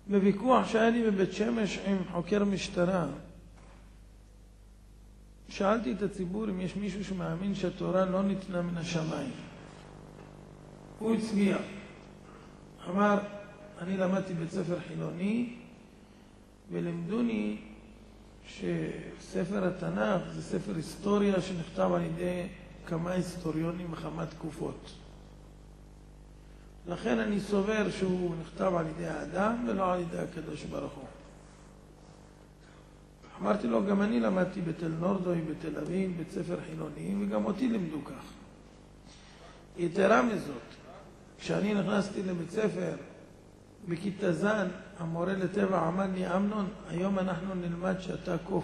בוויכוח שהיה לי בבית שמש עם חוקר משטרה, שאלתי את הציבור אם יש מישהו שמאמין שהתורה לא ניתנה מן השמיים. הוא הצביע. אמר, אני למדתי בית ספר חילוני, ולימדוני שספר התנ"ך זה ספר היסטוריה שנכתב על ידי כמה היסטוריונים בכמה תקופות. לכן אני סובר שהוא נכתב על ידי האדם ולא על ידי הקדוש ברוך הוא. אמרתי לו, גם אני למדתי בתל נורדוי, בתל אביב, בית ספר חילוני, וגם אותי לימדו כך. יתרה מזאת, כשאני נכנסתי לבית ספר, בכיתה ז', המורה לטבע אמר לי, אמנון, היום אנחנו נלמד שאתה קוף.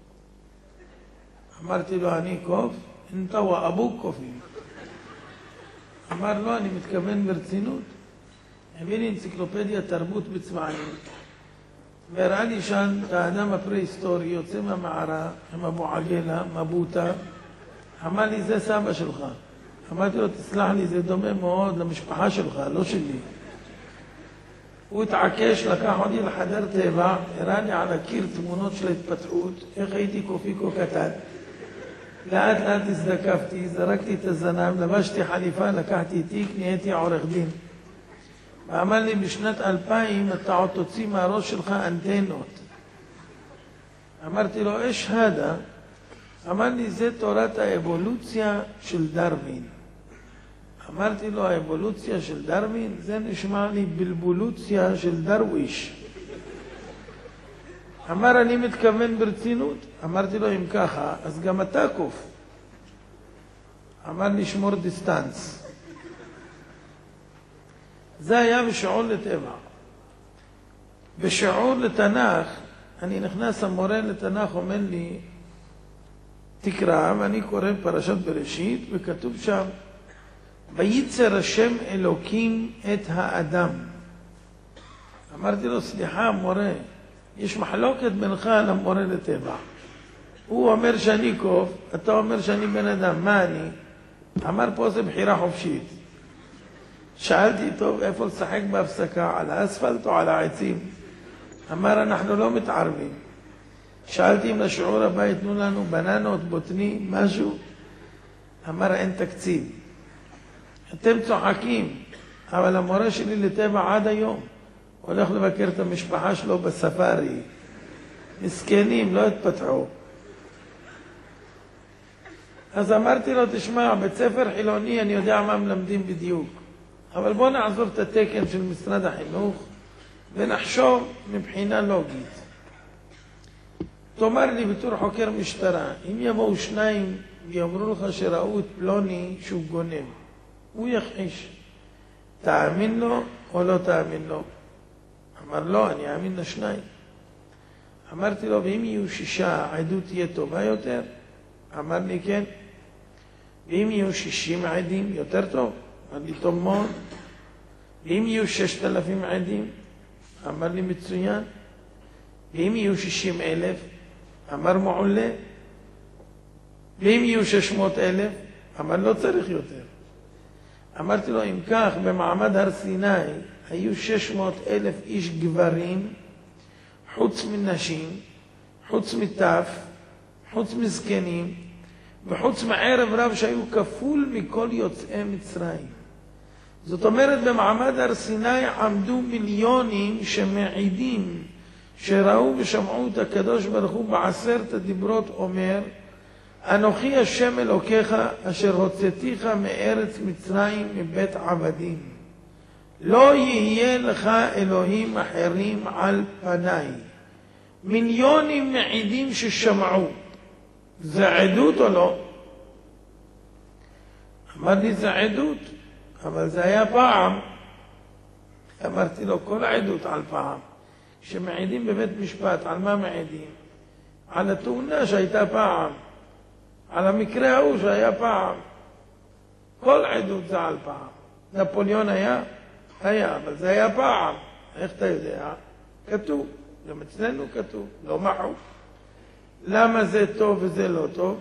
אמרתי לו, אני קוף? אינתה ואבו קופים. אמר, לא, אני מתכוון ברצינות. הביא לי אנציקלופדיה תרבות בצבעים, והראה לי שם את האדם הפרה-היסטורי, יוצא מהמערה, עם אבו עגלה, מבוטה. אמר לי, זה סבא שלך. אמרתי לו, תסלח לי, זה דומה מאוד למשפחה שלך, לא שלי. הוא התעקש, לקח אותי לחדר טבע, הראה לי על הקיר תמונות של ההתפתחות, איך הייתי קופיקו קטן. לאט לאט הזדקפתי, זרקתי את הזנב, לבשתי חליפה, לקחתי תיק, נהייתי עורך דין. ואמר לי, בשנת 2000 אתה עוד תוציא מהראש שלך אנטנות. אמרתי לו, אש הדה. אמר לי, זה תורת האבולוציה של דרווין. אמרתי לו, האבולוציה של דרווין, זה נשמע לי בלבולוציה של דרוויש. אמר, אני מתכוון ברצינות. אמרתי לו, אם ככה, אז גם אתה קוף. אמר, נשמור דיסטנס. זה היה בשיעור לטבע. בשיעור לתנ"ך, אני נכנס, המורה לתנ"ך אומר לי, תקרא, ואני קורא פרשת בראשית, וכתוב שם, וייצר השם אלוקים את האדם. אמרתי לו, סליחה, מורה, יש מחלוקת בינך למורה לטבע. הוא אומר שאני קוף, אתה אומר שאני בן אדם, מה אני? אמר, פה זה בחירה חופשית. שאלתי, טוב, איפה לשחק בהפסקה, על האספלט או על העצים? אמר, אנחנו לא מתערבים. שאלתי אם לשיעור הבא יתנו לנו בננות, בוטנים, משהו. אמר, אין תקציב. אתם צוחקים, אבל המורה שלי לטבע עד היום הולך לבקר את המשפחה שלו בספארי. מסכנים, לא התפתחו. אז אמרתי לו, תשמע, בית ספר חילוני אני יודע מה מלמדים בדיוק, אבל בוא נעזוב את התקן של משרד החינוך ונחשוב מבחינה לוגית. תאמר לי בתור חוקר משטרה, אם יבואו שניים ויאמרו לך שראו את פלוני שהוא גונב, הוא יכחיש. תאמין לו או לא תאמין לו? אמר, לא, אני אאמין לשניים. אמרתי לו, ואם יהיו 6, העדות תהיה טובה יותר? אמר לי, כן. ואם יהיו 60 עדים, יותר טוב? אמר לי, טוב מאוד. ואם יהיו 6,000 עדים? אמר לי, מצוין. ואם יהיו 60,000? אמר, מעולה. ואם יהיו 600,000? אמר, לא צריך יותר. אמרתי לו, אם כך, במעמד הר סיני היו 600,000 איש גברים, חוץ מנשים, חוץ מטף, חוץ מזקנים, וחוץ מערב רב שהיו כפול מכל יוצאי מצרים. זאת אומרת, במעמד הר סיני עמדו מיליונים שמעידים, שראו ושמעו את הקדוש ברוך הוא בעשרת הדיברות אומר, אנוכי השם אלוקיך אשר הוצאתיך מארץ מצרים מבית עבדים. לא יהיה לך אלוהים אחרים על פניי. מיליונים מעידים ששמעו. זה עדות או לא? אמר לי, זה עדות, אבל זה היה פעם. אמרתי לו, כל העדות על פעם. כשמעידים בבית משפט, על מה מעידים? על התאונה שהייתה פעם. על המקרה ההוא שהיה פעם. כל עדות זה על פעם. נפוליאון היה? היה, אבל זה היה פעם. איך אתה יודע? כתוב. גם אצלנו כתוב. לא מחוק. למה זה טוב וזה לא טוב?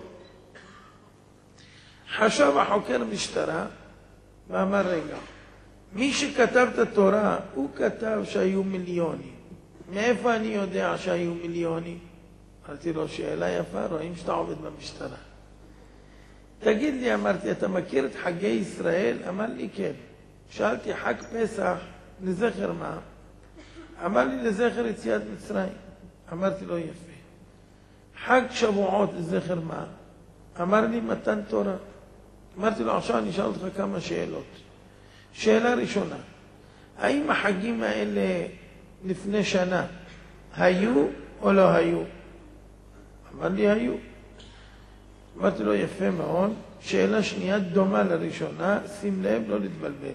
חשב החוקר משטרה ואמר, רגע, מי שכתב את התורה, הוא כתב שהיו מיליונים. מאיפה אני יודע שהיו מיליונים? אמרתי לו, שאלה יפה, רואים שאתה עובד במשטרה. תגיד לי, אמרתי, אתה מכיר את חגי ישראל? אמר לי, כן. שאלתי, חג פסח, לזכר מה? אמר לי, לזכר יציאת מצרים. אמרתי לו, יפה. חג שבועות, לזכר מה? אמר לי, מתן תורה. אמרתי לו, עכשיו אני אשאל אותך כמה שאלות. שאלה ראשונה, האם החגים האלה לפני שנה היו או לא היו? אמר לי, היו. אמרתי לו, יפה מאוד. שאלה שנייה דומה לראשונה, שים לב, לא להתבלבל.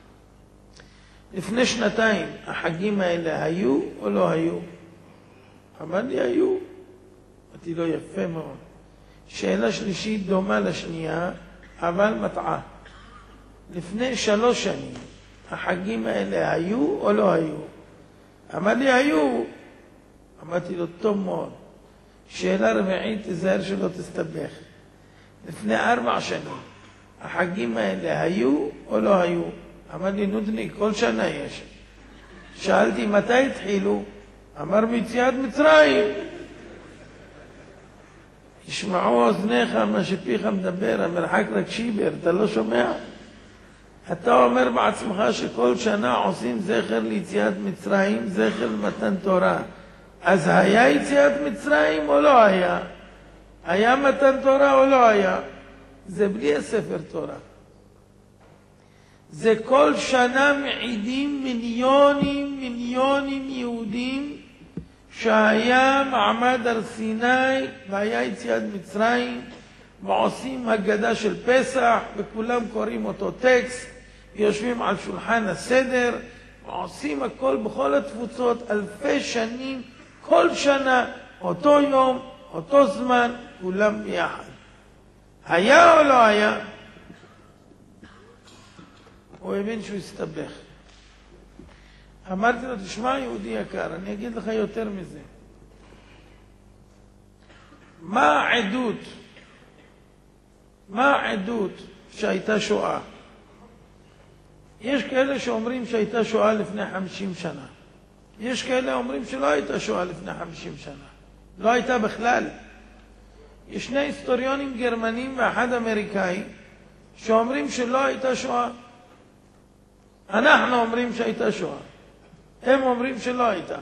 לפני שנתיים החגים האלה היו או לא היו? אמר לי, היו. אמרתי לו, יפה מאוד. שאלה שלישית דומה לשנייה, אבל מטעה. לפני 3 שנים החגים האלה היו או לא היו? אמר לי, היו. אמרתי לו, טוב מאוד. שאלה רביעית, תזהר שלא תסתבך. לפני 4 שנים החגים האלה היו או לא היו? אמר לי, נודני, כל שנה יש. שאלתי, מתי התחילו? אמר, מיציאת מצרים. ישמעו אוזניך מה שפיך מדבר, המרחק רק שיבר, אתה לא שומע? אתה אומר בעצמך שכל שנה עושים זכר ליציאת מצרים, זכר למתן תורה. אז היה יציאת מצרים או לא היה? היה מתן תורה או לא היה? זה בלי הספר תורה. זה כל שנה מעידים מיליונים יהודים שהיה מעמד הר סיני והיה יציאת מצרים ועושים הגדה של פסח וכולם קוראים אותו טקסט, יושבים על שולחן הסדר ועושים הכל בכל התפוצות אלפי שנים, כל שנה, אותו יום, אותו זמן, כולם ביחד. היה או לא היה? הוא הבין שהוא הסתבך. אמרתי לו, תשמע יהודי יקר, אני אגיד לך יותר מזה. מה העדות שהייתה שואה? יש כאלה שאומרים שהייתה שואה לפני 50 שנה. יש כאלה אומרים שלא הייתה שואה לפני 50 שנה. לא הייתה בכלל. יש 2 היסטוריונים גרמנים ואחד אמריקאי שאומרים שלא הייתה שואה. אנחנו אומרים שהייתה שואה. הם אומרים שלא הייתה.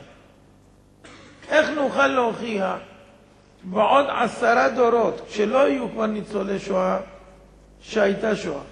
איך נוכל להוכיח בעוד 10 דורות, כשלא יהיו כבר ניצולי שואה, שהייתה שואה?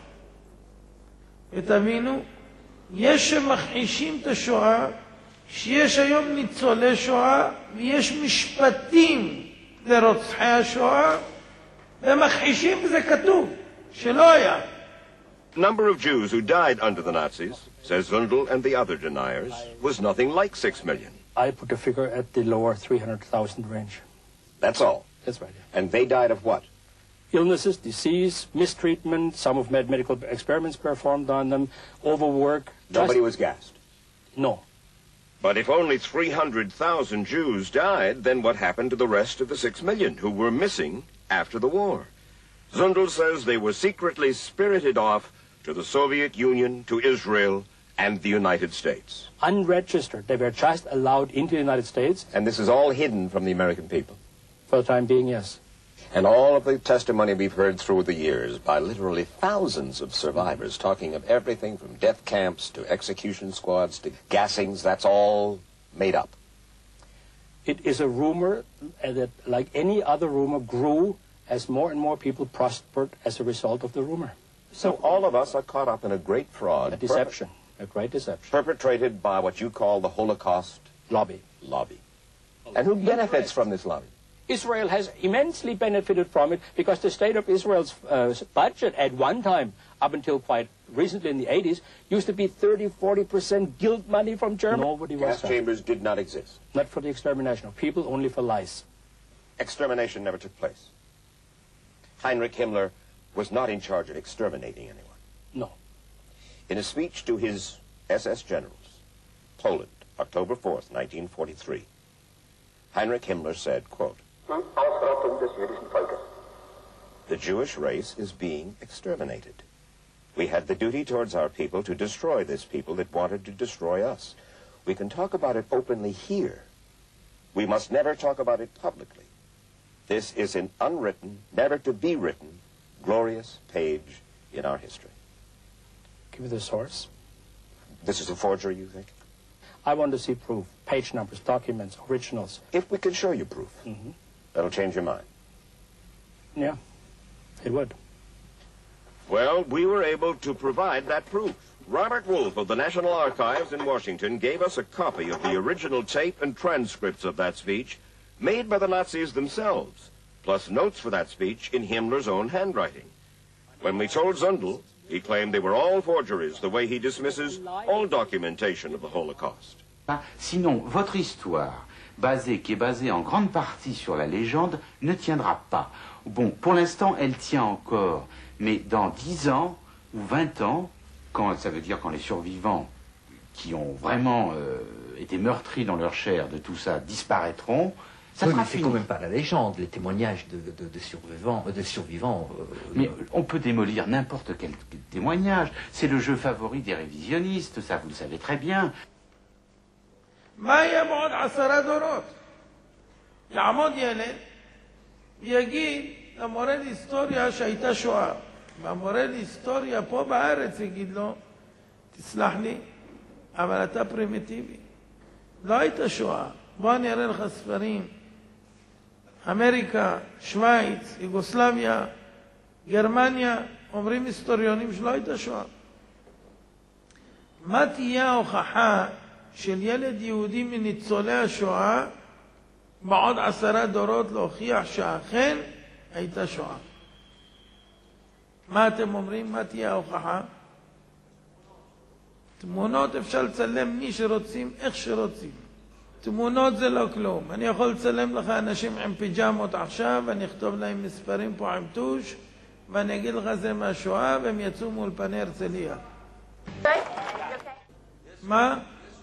ותבינו, יש שמכחישים את השואה, שיש היום ניצולי שואה, ויש משפטים לרוצחי השואה, ומכחישים, וזה כתוב, שלא היה. Number of Jews who died under the Nazis, says Zundel and the other deniers, was nothing like 6 million. I put the figure at the lower 300,000 range. That's all? That's right. Yeah. And they died of what? Illnesses, disease, mistreatment, some of medical experiments performed on them, overwork. Nobody was gassed? No. But if only 300,000 Jews died, then what happened to the rest of the 6 million who were missing after the war? Zundel says they were secretly spirited off to the Soviet Union, to Israel, and the United States. Unregistered. They were just allowed into the United States. And this is all hidden from the American people? For the time being, yes. And all of the testimony we've heard through the years by literally thousands of survivors talking of everything from death camps to execution squads to gassings, that's all made up. It is a rumor that, like any other rumor, grew as more and more people prospered as a result of the rumor. So all of us are caught up in a great fraud. A deception. A great deception. Perpetrated by what you call the Holocaust lobby. And who benefits from this lobby? Israel has immensely benefited from it because the state of Israel's budget at one time, up until quite recently in the 80s, used to be 30-40% guilt money from Germany. Nobody was Gas chambers did not exist. Not for the extermination of people, only for lice. Extermination never took place. Heinrich Himmler was not in charge of exterminating anyone. No. In a speech to his SS generals, Poland, October 4th, 1943, Heinrich Himmler said, quote, "The Jewish race is being exterminated. We had the duty towards our people to destroy this people that wanted to destroy us. We can talk about it openly here, We must never talk about it publicly. This is an unwritten, never to be written, glorious page in our history. Give me the source. This is a forgery, you think? I want to see proof, page numbers, documents, originals. If we can show you proof, that'll change your mind. Yeah, it would. Well, we were able to provide that proof. Robert Wolfe of the National Archives in Washington gave us a copy of the original tape and transcripts of that speech made by the Nazis themselves, plus notes for that speech in Himmler's own handwriting. When we told Zundel, he claimed they were all forgeries, the way he dismisses all documentation of the Holocaust. Sinon, votre histoire, qui est basée en grande partie sur la légende, ne tiendra pas. Bon, pour l'instant, elle tient encore, mais dans 10 ans ou 20 ans, ça veut dire quand les survivants qui ont vraiment été meurtris dans leur chair de tout ça disparaîtront, ça sera fini. C'est quand même pas la légende, les témoignages de survivants. Mais on peut démolir n'importe quel témoignage. C'est le jeu favori des révisionnistes, ça vous le savez très bien. מה יהיה בעוד 10 דורות? יעמוד ילד ויגיד למורה להיסטוריה שהייתה שואה. והמורה להיסטוריה פה בארץ יגיד לו, תסלח לי, אבל אתה פרימיטיבי. לא הייתה שואה. בוא אני אראה לך ספרים. אמריקה, שוויץ, יוגוסלביה, גרמניה, אומרים היסטוריונים שלא הייתה שואה. מה תהיה ההוכחה של ילד יהודי מניצולי השואה בעוד 10 דורות להוכיח שאכן הייתה שואה? מה אתם אומרים? מה תהיה ההוכחה? תמונות אפשר לצלם מי שרוצים, איך שרוצים. תמונות זה לא כלום. אני יכול לצלם לך אנשים עם פיג'מות עכשיו, ואני אכתוב להם מספרים פה עם טוש, ואני אגיד לך זה מהשואה, והם יצאו מול פני הרצליה. מה?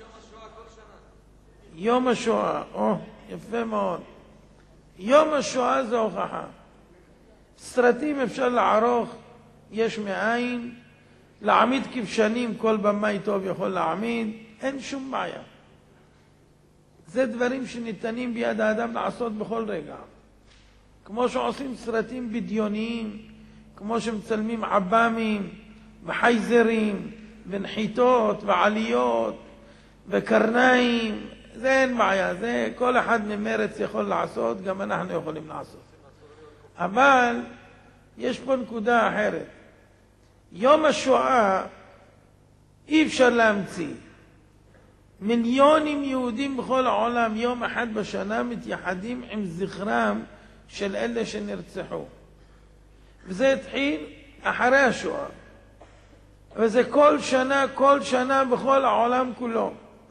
יום השואה, יפה מאוד. יום השואה זה הוכחה. סרטים אפשר לערוך, יש מאין, להעמיד כבשנים, כל במאי טוב יכול להעמיד, אין שום בעיה. זה דברים שניתנים ביד האדם לעשות בכל רגע. כמו שעושים סרטים בדיוניים, כמו שמצלמים עב"מים וחייזרים ונחיתות ועליות וקרניים, זה אין בעיה, זה כל אחד ממרץ יכול לעשות, גם אנחנו יכולים לעשות. אבל יש פה נקודה אחרת. יום השואה אי אפשר להמציא. מיליונים יהודים בכל העולם יום אחד בשנה מתייחדים עם זכרם של אלה שנרצחו. וזה התחיל אחרי השואה. וזה כל שנה בכל העולם כולו.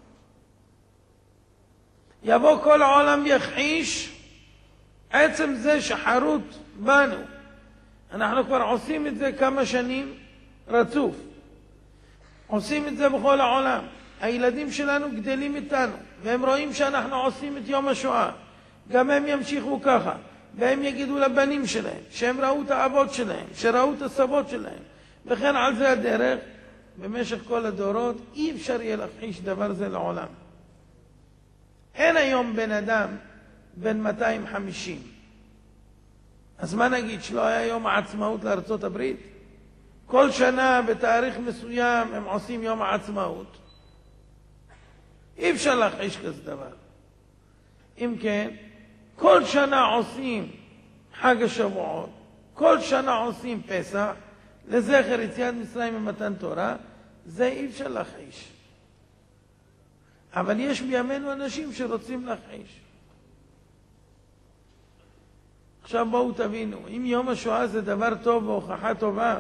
יבוא כל העולם ויכחיש עצם זה שחרוט בנו. אנחנו כבר עושים את זה כמה שנים רצוף. עושים את זה בכל העולם. הילדים שלנו גדלים איתנו, והם רואים שאנחנו עושים את יום השואה. גם הם ימשיכו ככה, והם יגידו לבנים שלהם, שהם ראו את האבות שלהם, שראו את הסבות שלהם. וכן על זה הדרך, במשך כל הדורות, אי אפשר יהיה להכחיש דבר זה לעולם. אין היום בן אדם בן 250. אז מה נגיד, שלא היה יום העצמאות לארצות הברית? כל שנה בתאריך מסוים הם עושים יום העצמאות. אי אפשר להכחיש כזה דבר. אם כן, כל שנה עושים חג השבועות, כל שנה עושים פסח, לזכר יציאת מצרים ומתן תורה, זה אי אפשר להכחיש. אבל יש בימינו אנשים שרוצים להכחיש. עכשיו בואו תבינו, אם יום השואה זה דבר טוב והוכחה טובה,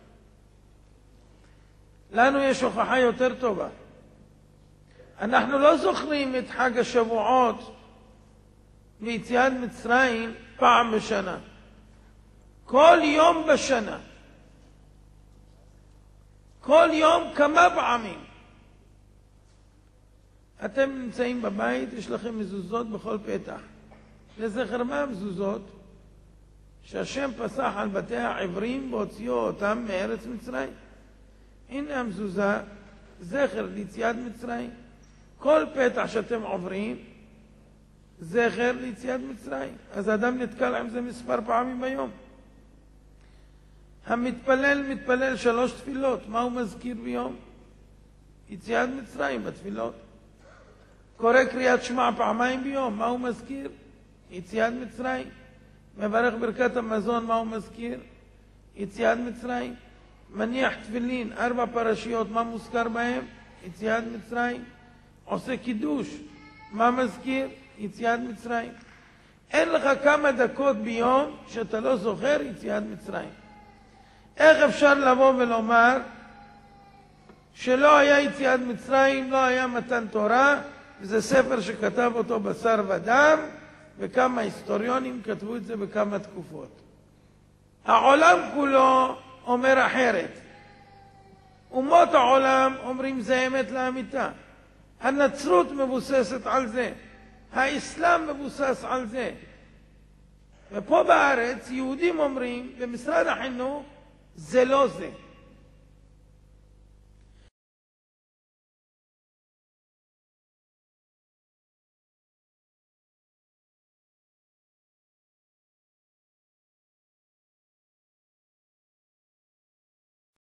לנו יש הוכחה יותר טובה. אנחנו לא זוכרים את חג השבועות ויציאת מצרים פעם בשנה. כל יום בשנה. כל יום כמה פעמים. אתם נמצאים בבית, יש לכם מזוזות בכל פתח. לזכר מה המזוזות? שהשם פסח על בתי העברים והוציאו אותם מארץ מצרים. הנה המזוזה, זכר ליציאת מצרים. כל פתח שאתם עוברים, זכר ליציאת מצרים. אז האדם נתקל עם זה מספר פעמים ביום. המתפלל מתפלל 3 תפילות. מה הוא מזכיר ביום? יציאת מצרים בתפילות. קורא קריאת שמע פעמיים ביום. מה הוא מזכיר? יציאת מצרים. מברך ברכת המזון. מה הוא מזכיר? יציאת מצרים. מניח תפילין 4 פרשיות. מה מוזכר בהם? יציאת מצרים. עושה קידוש. מה מזכיר? יציאת מצרים. אין לך כמה דקות ביום שאתה לא זוכר יציאת מצרים. איך אפשר לבוא ולומר שלא היה יציאת מצרים, לא היה מתן תורה? זה ספר שכתב אותו בשר ודם, וכמה היסטוריונים כתבו את זה בכמה תקופות. העולם כולו אומר אחרת. אומות העולם אומרים זה אמת לאמיתה. הנצרות מבוססת על זה. האסלאם מבוסס על זה. ופה בארץ יהודים אומרים במשרד החינוך זה לא זה.